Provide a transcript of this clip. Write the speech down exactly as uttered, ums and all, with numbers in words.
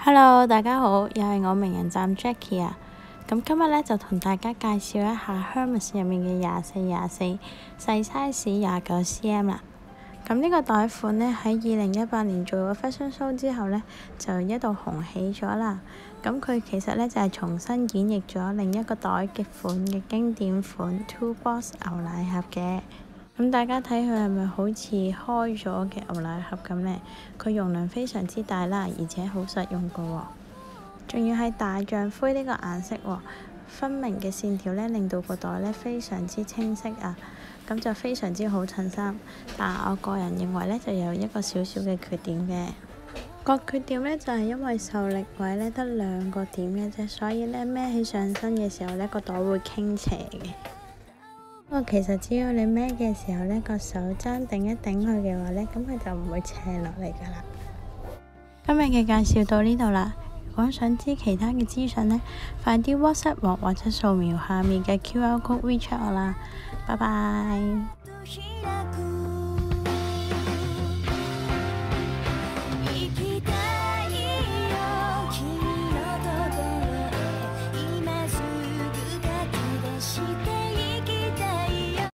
Hello，大家好，又係我名人站 Jackie 啊。咁今日咧就同大家介紹一下 Hermes 入面嘅廿四廿四細 size 廿九 cm 啦。咁呢個袋款咧喺二零一八年做咗 fashion show 之後咧，就一度紅起咗啦。咁佢其實咧就係、是、重新演繹咗另一個袋嘅款嘅經典款 Two Box 牛奶盒嘅。咁大家睇佢係咪好似開咗嘅牛奶盒咁呢？佢容量非常之大啦，而且好實用㗎喎。仲要係大象灰呢個顏色喎，分明嘅線條呢令到個袋呢非常之清晰啊，咁就非常之好襯衫。但我個人認為呢，就有一個少少嘅缺點嘅。個缺點呢，就係、是、因為受力位呢得兩個點嘅啫，所以呢孭起上身嘅時候呢，個袋會傾斜嘅。不過其實只要你孭嘅時候呢個手踭頂一頂佢嘅話呢，咁佢就唔會斜落嚟噶啦。今日嘅介紹到呢度啦。如果想知其他嘅資訊呢，快啲 WhatsApp 我或者掃描下面嘅 Q R code WeChat 我啦。拜拜。